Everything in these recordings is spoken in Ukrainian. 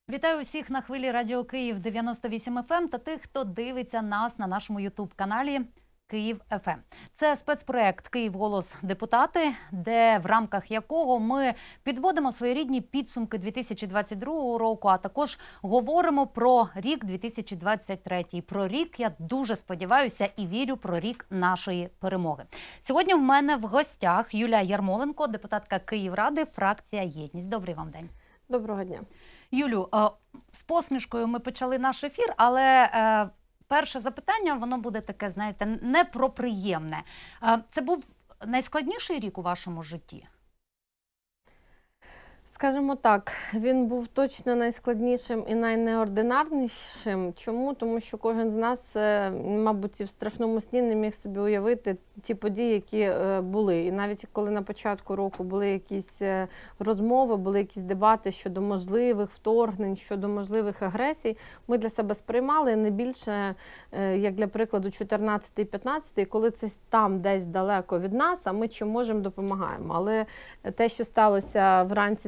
Вітаю усіх на хвилі Радіо Київ 98 FM та тих, хто дивиться нас на нашому ютуб-каналі Київ ФМ. Це спецпроект «Київ. Голос. Депутати», де в рамках якого ми підводимо своєрідні підсумки 2022 року, а також говоримо про рік 2023. Про рік, я дуже сподіваюся і вірю, про рік нашої перемоги. Сьогодні в мене в гостях Юлія Ярмоленко, депутатка Київради, фракція «Єдність». Добрий вам день. Доброго дня. Юлю, з посмішкою ми почали наш ефір, але перше запитання, воно буде таке, знаєте, не про приємне. Це був найскладніший рік у вашому житті? Скажімо так, він був точно найскладнішим і найнеординарнішим. Чому? Тому що кожен з нас, мабуть, і в страшному сні не міг собі уявити ті події, які були. І навіть коли на початку року були якісь розмови, були якісь дебати щодо можливих вторгнень, щодо можливих агресій, ми для себе сприймали не більше, як для прикладу, 14-15, коли це там десь далеко від нас, а ми чим можемо допомагаємо. Але те, що сталося вранці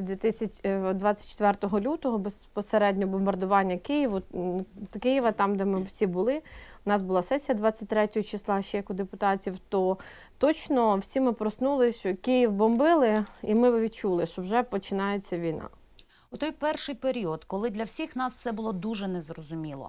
24 лютого, безпосередньо бомбардування Києва, там, де ми всі були, у нас була сесія 23 числа, ще як у депутатів, то точно всі ми проснулися, що Київ бомбили, і ми відчули, що вже починається війна. У той перший період, коли для всіх нас все було дуже незрозуміло,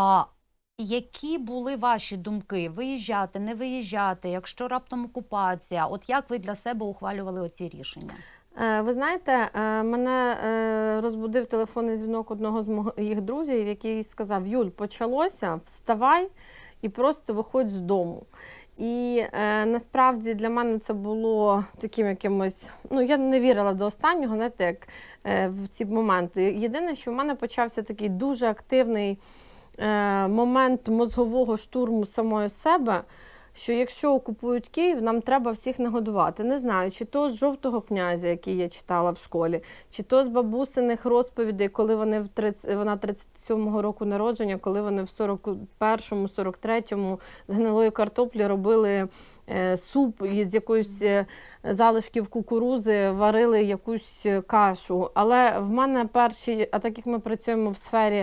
які були ваші думки? Виїжджати, не виїжджати, якщо раптом окупація? От як ви для себе ухвалювали оці рішення? Ви знаєте, мене розбудив телефонний дзвінок одного з моїх друзів, який сказав: «Юль, почалося, вставай і просто виходь з дому». І насправді для мене це було таким якимось, я не вірила до останнього, знаєте, як в ці моменти. Єдине, що в мене почався такий дуже активний момент мозгового штурму самої себе, що якщо окупують Київ, нам треба всіх нагодувати. Не знаю, чи то з «Жовтого князя», який я читала в школі, чи то з бабусиних розповідей, коли вона 37-го року народження, коли вони в 41-му, 43-му з гнилої картоплі робили суп із якоїсь залишків кукурузи, варили якусь кашу. Але в мене перші, а так як ми працюємо в сфері,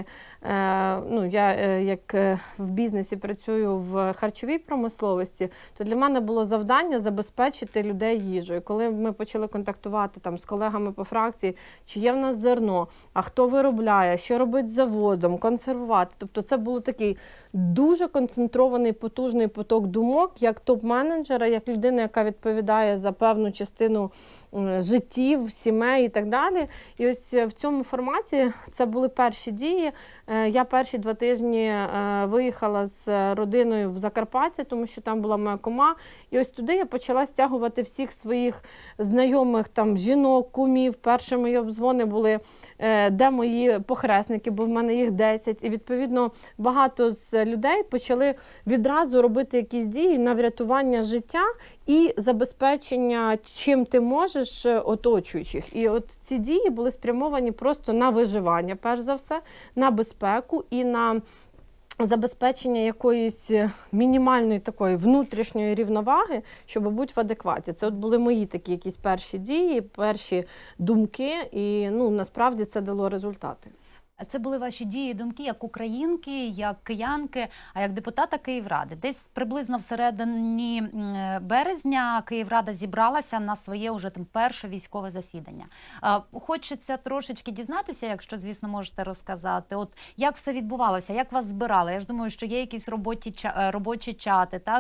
я як в бізнесі працюю в харчовій промисловості, то для мене було завдання забезпечити людей їжею. Коли ми почали контактувати там з колегами по фракції, чи є в нас зерно, а хто виробляє, що робить з заводом, консервувати. Тобто це був такий дуже концентрований, потужний поток думок, як топ-менеджера, як людина, яка відповідає за певну частину життів, сімей і так далі. І ось в цьому форматі це були перші дії. Я перші 2 тижні виїхала з родиною в Закарпаття, тому що там була моя кума. І ось туди я почала стягувати всіх своїх знайомих, там, жінок, кумів. Перші мої обдзвони були, де мої похресники, бо в мене їх 10. І, відповідно, багато з людей почали відразу робити якісь дії на врятування життя і забезпечення, чим ти можеш, оточуючих. І от ці дії були спрямовані просто на виживання, перш за все, на безпеку і на забезпечення якоїсь мінімальної такої внутрішньої рівноваги, щоб бути в адекваті. Це от були мої такі якісь перші дії, перші думки, і насправді це дало результати. Це були ваші дії і думки як українки, як киянки, а як депутата Київради. Десь приблизно всередині березня Київрада зібралася на своє вже перше військове засідання. Хочеться трошечки дізнатися, якщо, звісно, можете розказати, от як все відбувалося, як вас збирали? Я ж думаю, що є якісь робочі чати, так?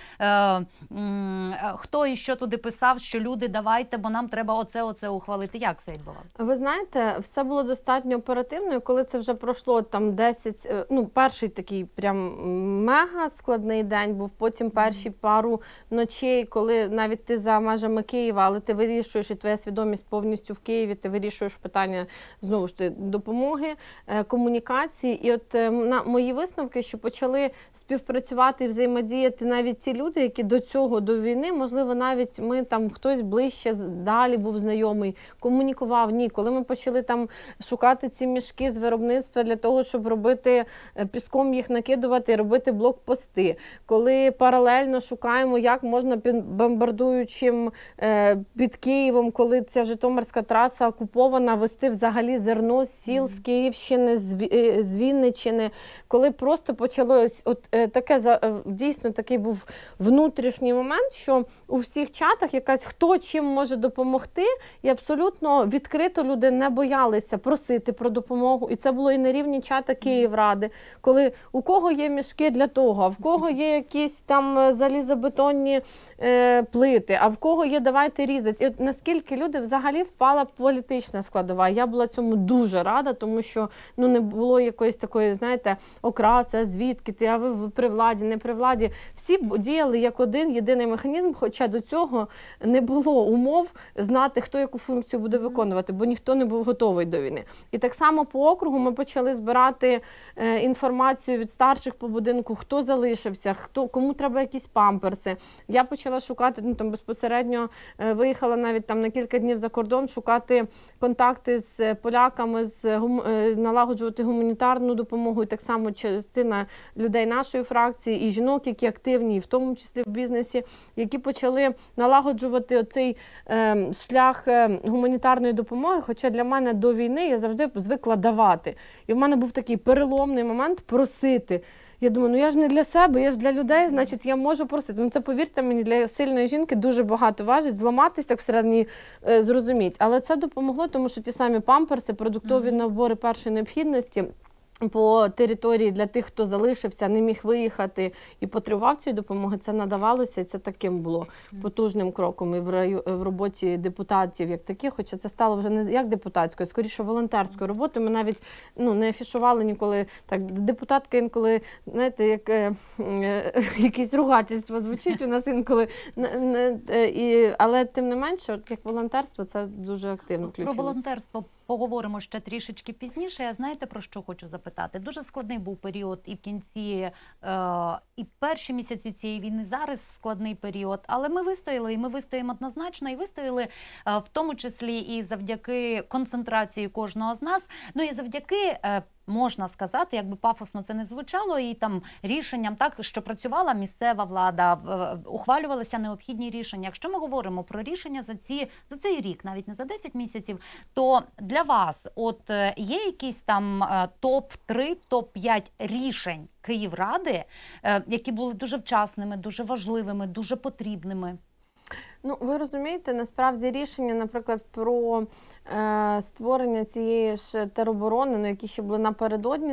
Хто і що туди писав, що люди, давайте, бо нам треба оце ухвалити. Як це відбувалося? Ви знаєте, все було достатньо оперативно. Коли це вже пройшло там 10, перший такий прям мега складний день був, потім перші пару ночей, коли навіть ти за межами Києва, але ти вирішуєш, і твоя свідомість повністю в Києві, ти вирішуєш питання, знову ж таки, допомоги, комунікації. І от мої висновки, що почали співпрацювати і взаємодіяти навіть ті люди, які до цього, до війни, можливо, навіть ми там хтось ближче, далі був знайомий, комунікував. Ні, коли ми почали там шукати ці мішки смітники з виробництва для того, щоб робити, піском їх накидувати і робити блокпости. Коли паралельно шукаємо, як можна під бомбардуючим під Києвом, коли ця Житомирська траса окупована, вести взагалі зерно з сіл, з Київщини, з Вінниччини. Коли просто почалось таке, дійсно такий був внутрішній момент, що у всіх чатах якась хто чим може допомогти, і абсолютно відкрито люди не боялися просити про допомогу. І це було і на рівні чата Київради, коли у кого є мішки для того, а в кого є якісь там залізобетонні плити, а в кого є давайте різати. І от наскільки люди взагалі впала політична складова. Я була цьому дуже рада, тому що не було якоїсь такої, знаєте, окраса, звідки ти, а ви при владі, не при владі. Всі діяли як один єдиний механізм, хоча до цього не було умов знати, хто яку функцію буде виконувати, бо ніхто не був готовий до війни. І так само по округу ми почали збирати інформацію від старших по будинку, хто залишився, кому треба якісь памперси. Я почала шукати, безпосередньо виїхала навіть там на кілька днів за кордон, шукати контакти з поляками, налагоджувати гуманітарну допомогу. І так само частина людей нашої фракції, і жінок, які активні, і в тому числі в бізнесі, які почали налагоджувати оцей шлях гуманітарної допомоги, хоча для мене до війни я завжди звикла давати. І в мене був такий переломний момент просити. Я думаю, я ж не для себе, я ж для людей, значить я можу просити. Це, повірте мені, для сильної жінки дуже багато важить, зламатись так всередині, зрозуміти. Але це допомогло, тому що ті самі памперси, продуктові набори першої необхідності по території для тих, хто залишився, не міг виїхати і потребував цієї допомоги, це надавалося, і це таким було потужним кроком і в роботі депутатів як таких, хоча це стало вже не як депутатською, скоріше волонтерською роботою. Ми навіть не афішували ніколи, так, депутатка інколи, знаєте, як якесь ругательство звучить у нас інколи, але тим не менше, як волонтерство, це дуже активно включилося. Про волонтерство поговоримо ще трішечки пізніше. Я знаєте, про що хочу запитати? Дуже складний був період і в кінці, і перші місяці цієї війни, зараз складний період. Але ми вистояли, і ми вистоїмо однозначно, і вистояли в тому числі і завдяки концентрації кожного з нас, і завдяки, можна сказати, якби пафосно це не звучало, і там рішенням, так, що працювала місцева влада, ухвалювалися необхідні рішення. Якщо ми говоримо про рішення за цей рік, навіть не за 10 місяців, то для вас є якісь там топ-3, топ-5 рішень Київради, які були дуже вчасними, дуже важливими, дуже потрібними? Ви розумієте, насправді рішення, наприклад, про створення цієї ж тероборони, які ще були напередодні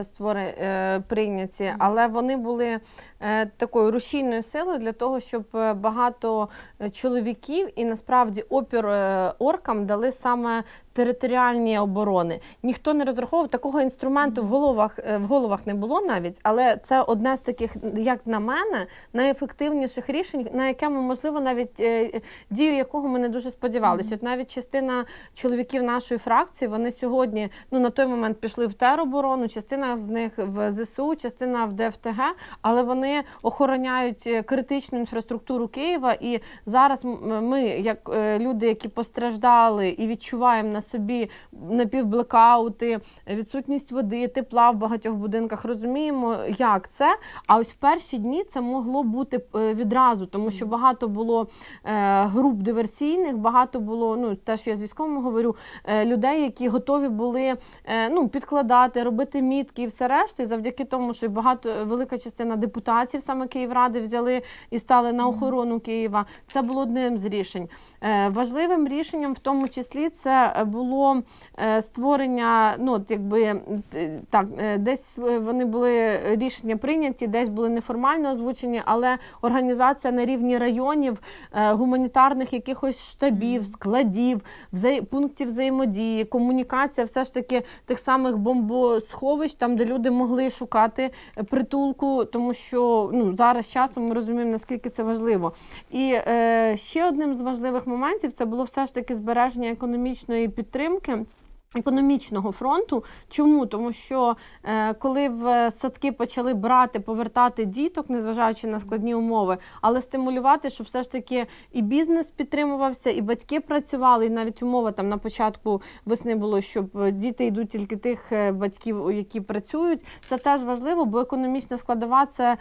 прийняті, але вони були такою рушійною силою для того, щоб багато чоловіків і насправді опір оркам дали саме територіальні оборони. Ніхто не розраховував, такого інструменту в головах не було навіть, але це одне з таких, як на мене, найефективніших рішень, на яке ми, можливо, навіть дію якого ми не дуже сподівалися. От навіть частина чоловіків нашої фракції, вони сьогодні, на той момент пішли в тероборону, частина з них в ЗСУ, частина в ДФТГ, але вони охороняють критичну інфраструктуру Києва, і зараз ми, як люди, які постраждали і відчуваємо на собі напівблекаути, відсутність води, тепла в багатьох будинках, розуміємо, як це. А ось в перші дні це могло бути відразу, тому що багато було груп диверсійних, багато було, те, що я з військовим говорю, людей, які готові були підкладати, робити мітки і все решта. І завдяки тому, що велика частина депутатів саме Київради взяли і стали на охорону Києва, це було одним з рішень. Важливим рішенням в тому числі це було створення, десь вони були рішення прийняті, десь були неформально озвучені, але організація на рівні районів, гуманітарних якихось штабів, складів, пунктів взаємодії, комунікація все ж таки тих самих бомбосховищ, там, де люди могли шукати притулку, тому що зараз часом ми розуміємо, наскільки це важливо. І ще одним з важливих моментів це було все ж таки збереження економічної підтримки економічного фронту. Чому? Тому що коли в садки почали брати, повертати діток, незважаючи на складні умови, але стимулювати, щоб все ж таки і бізнес підтримувався, і батьки працювали, і навіть умова там на початку весни було, щоб діти йдуть тільки тих батьків, які працюють. Це теж важливо, бо економічна складова – це,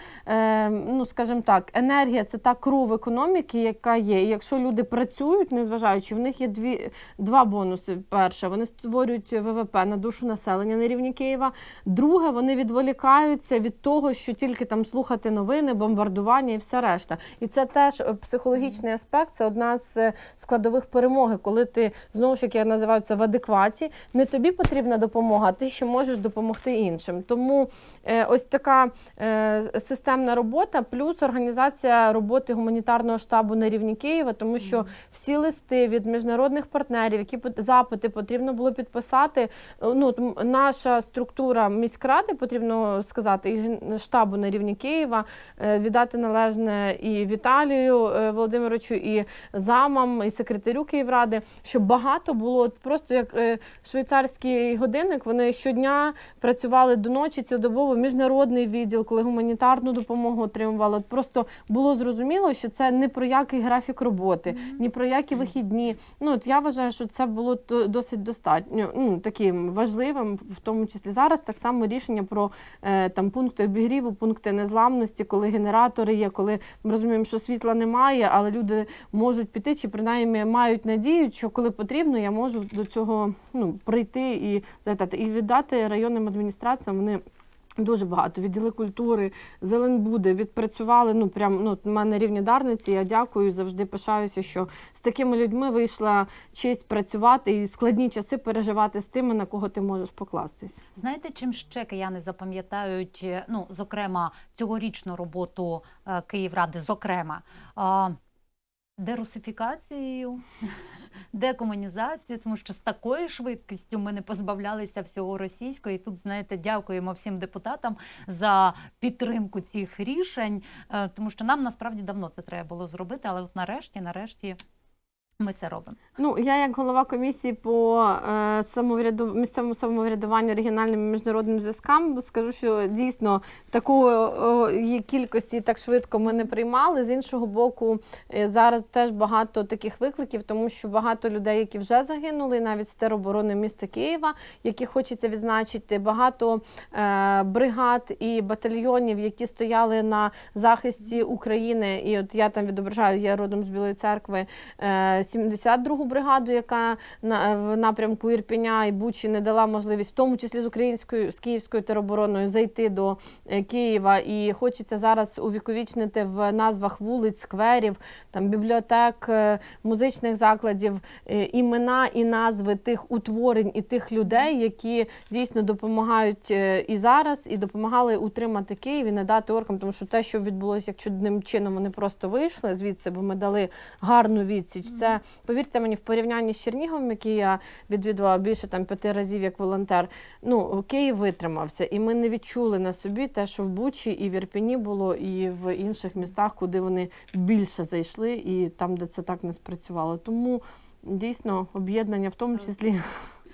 ну, скажімо так, енергія – це та кров економіки, яка є. І якщо люди працюють, незважаючи, в них є два бонуси. Перше, вони створюють ВВП на душу населення на рівні Києва. Друге, вони відволікаються від того, що тільки там слухати новини, бомбардування і все решта. І це теж психологічний аспект, це одна з складових перемоги, коли ти, знову ж, як я називаю це, в адекваті, не тобі потрібна допомога, а ти ще можеш допомогти іншим. Тому ось така системна робота, плюс організація роботи гуманітарного штабу на рівні Києва, тому що всі листи від міжнародних партнерів, які запити потрібно було підписати, ну, наша структура міськради, потрібно сказати, і штабу на рівні Києва, віддати належне і Віталію Володимировичу, і замам, і секретарю Київради, щоб багато було, просто як швейцарський годинник, вони щодня працювали до ночі, цілодобово, міжнародний відділ, коли гуманітарну допомогу отримували. От просто було зрозуміло, що це не про який графік роботи, ні про які вихідні. Ну, от я вважаю, що це було досить достатньо, ну, таким важливим, в тому числі зараз, так само рішення про там пункти обігріву, пункти незламності, коли генератори є, коли ми розуміємо, що світла немає, але люди можуть піти, чи принаймні мають надію, що коли потрібно, я можу до цього, ну, прийти і віддати районним адміністраціям. Вони дуже багато. Відділи культури, Зеленбуди відпрацювали, ну, прям, ну, в мене рівні Дарниці, я дякую, завжди пишаюся, що з такими людьми вийшла честь працювати і складні часи переживати з тими, на кого ти можеш покластись. Знаєте, чим ще кияни запам'ятають, ну, зокрема, цьогорічну роботу Київради, зокрема, дерусифікацією, декомунізацією, тому що з такою швидкістю ми не позбавлялися всього російського. І тут, знаєте, дякуємо всім депутатам за підтримку цих рішень, тому що нам насправді давно це треба було зробити, але от нарешті ми це робимо. Ну, я як голова комісії по місцевому самоврядуванню, регіональним і міжнародним зв'язкам скажу, що дійсно такої кількості так швидко ми не приймали. З іншого боку, зараз теж багато таких викликів, тому що багато людей, які вже загинули, навіть з тероборони міста Києва, які хочеться відзначити, багато бригад і батальйонів, які стояли на захисті України. І от я там відображаю, я родом з Білої Церкви, 72-гу бригаду, яка в напрямку Ірпеня і Бучі не дала можливість, в тому числі з Київською теробороною, зайти до Києва. І хочеться зараз увіковічнити в назвах вулиць, скверів, там, бібліотек, музичних закладів імена і назви тих утворень і тих людей, які дійсно допомагають і зараз, і допомагали утримати Київ і не дати оркам, тому що те, що відбулося, як чудним чином вони просто вийшли звідси, бо ми дали гарну відсіч. Це, повірте мені, в порівнянні з Черніговом, який я відвідувала більше 5 разів як волонтер, ну, Київ витримався. І ми не відчули на собі те, що в Бучі і в Ірпені було, і в інших містах, куди вони більше зайшли, і там, де це так не спрацювало. Тому, дійсно, об'єднання в тому числі...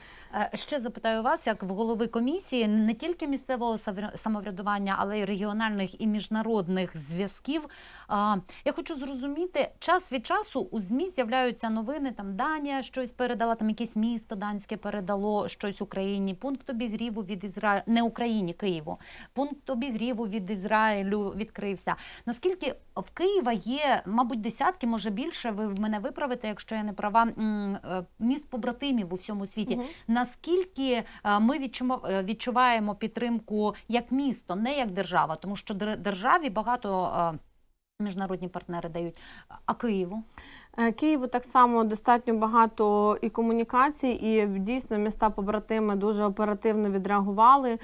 Ще запитаю вас, як в голови комісії, не тільки місцевого самоврядування, але й регіональних і міжнародних зв'язків. Я хочу зрозуміти, час від часу у ЗМІ з'являються новини, там Данія щось передала, там якесь місто данське передало щось Україні, пункт обігріву від Ізраїлю, не Україні, Києву, пункт обігріву від Ізраїлю відкрився. Наскільки в Києва є, мабуть, десятки, може більше, ви мене виправите, якщо я не права, міст-побратимів у всьому світі. Наскільки ми відчуваємо підтримку як місто, не як держава, тому що державі багато міжнародні партнери дають, а Києву? Києву так само достатньо багато і комунікацій, і дійсно міста-побратими дуже оперативно відреагували.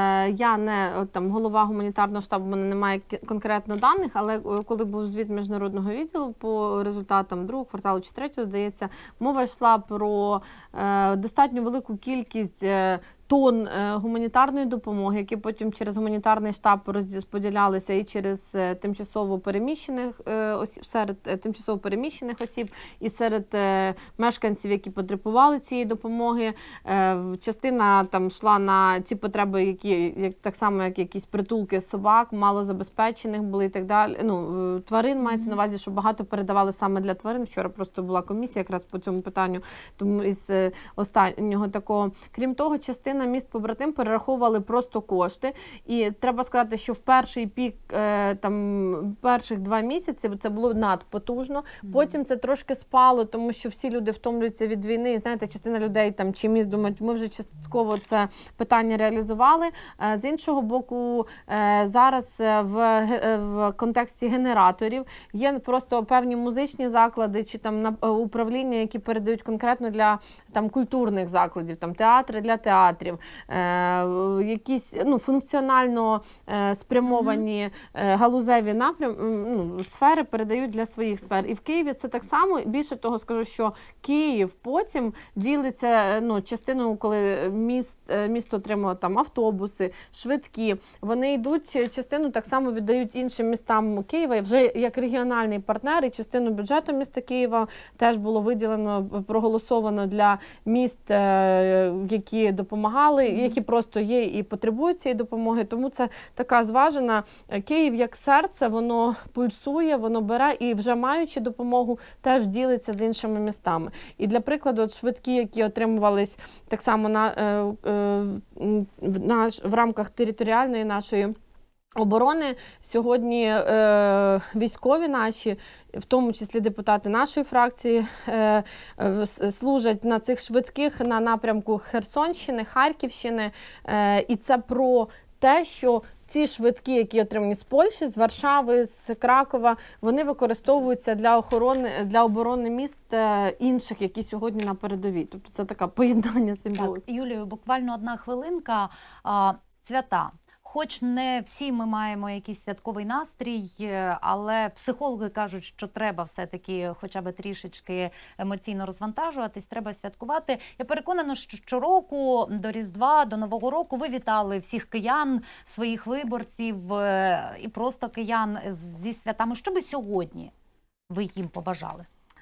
Я не там голова гуманітарного штабу, в мене немає конкретно даних, але коли був звіт міжнародного відділу по результатам другого кварталу чи третього, здається, мова йшла про достатньо велику кількість тонн гуманітарної допомоги, які потім через гуманітарний штаб розподілялися і через тимчасово переміщених осіб, серед тимчасово переміщених осіб, і серед мешканців, які потребували цієї допомоги. Частина там йшла на ці потреби, які так само, як якісь притулки собак, малозабезпечених були і так далі. Ну, тварин мається на увазі, що багато передавали саме для тварин. Вчора просто була комісія якраз по цьому питанню, тому із останнього такого. Крім того, частина міст побратим перераховували просто кошти. І треба сказати, що в перший пік, там, перших 2 місяці це було надпотужно. Потім це трошки спало, тому що всі люди втомлюються від війни. І, знаєте, частина людей там чи міст думають, ми вже частково це питання реалізували. З іншого боку, зараз в контексті генераторів є просто певні музичні заклади чи там управління, які передають конкретно для там культурних закладів, там театри для театрів, якісь функціонально спрямовані галузеві сфери передають для своїх сфер. І в Києві це так само. Більше того скажу, що Київ потім ділиться частиною, коли місто отримало там автобуси, швидкі, вони йдуть, частину так само віддають іншим містам Києва, вже як регіональний партнер, і частину бюджету міста Києва теж було виділено, проголосовано для міст, які допомагали, які просто є і потребують цієї допомоги. Тому це така зважена. Київ як серце, воно пульсує, воно бере і вже маючи допомогу, теж ділиться з іншими містами. І для прикладу, швидкі, які отримувались так само в рамках територіальної нашої оборони, сьогодні військові наші, в тому числі депутати нашої фракції, служать на цих швидких на напрямку Херсонщини, Харківщини. І це про те, що ці швидкі, які отримані з Польщі, з Варшави, з Кракова, вони використовуються для оборони міст інших, які сьогодні на передовій. Тобто це таке поєднання симбіозу. Так, Юлію, буквально одна хвилинка. Свята. Хоч не всі ми маємо якийсь святковий настрій, але психологи кажуть, що треба все-таки хоча б трішечки емоційно розвантажуватись, треба святкувати. Я переконана, що щороку до Різдва, до Нового року ви вітали всіх киян, своїх виборців і просто киян зі святами. Що би сьогодні ви їм побажали?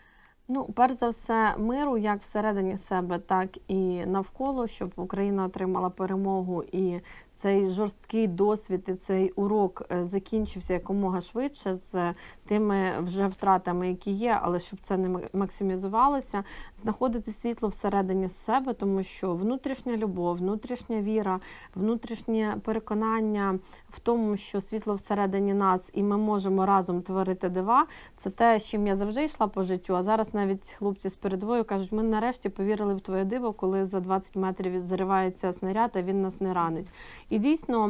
Перш за все, миру, як всередині себе, так і навколо, щоб Україна отримала перемогу і цей жорсткий досвід і цей урок закінчився якомога швидше з тими вже втратами, які є, але щоб це не максимізувалося, знаходити світло всередині себе, тому що внутрішня любов, внутрішня віра, внутрішнє переконання в тому, що світло всередині нас і ми можемо разом творити дива, це те, з чим я завжди йшла по життю, а зараз навіть хлопці з передовою кажуть, ми нарешті повірили в твоє диво, коли за 20 метрів зривається снаряд, а він нас не ранить. І дійсно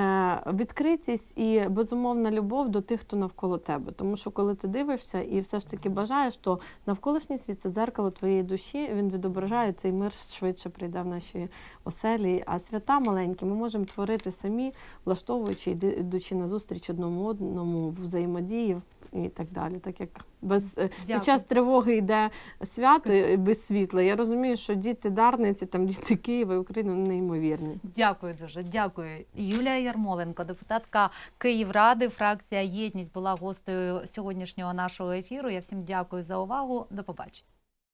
відкритість і безумовна любов до тих, хто навколо тебе. Тому що коли ти дивишся і все ж таки бажаєш, то навколишній світ – це дзеркало твоєї душі, він відображає, цей мир швидше прийде в наші оселі. А свята маленькі ми можемо творити самі, влаштовуючи, йдучи назустріч одному в взаємодії і так далі. Так як під час тривоги йде свято без світла. Я розумію, що діти Дарниці, там діти Києва і України неймовірні. Дякую дуже, дякую. Юлія Ярмоленко, депутатка Київради, фракція «Єдність» була гостею сьогоднішнього нашого ефіру. Я всім дякую за увагу. До побачення.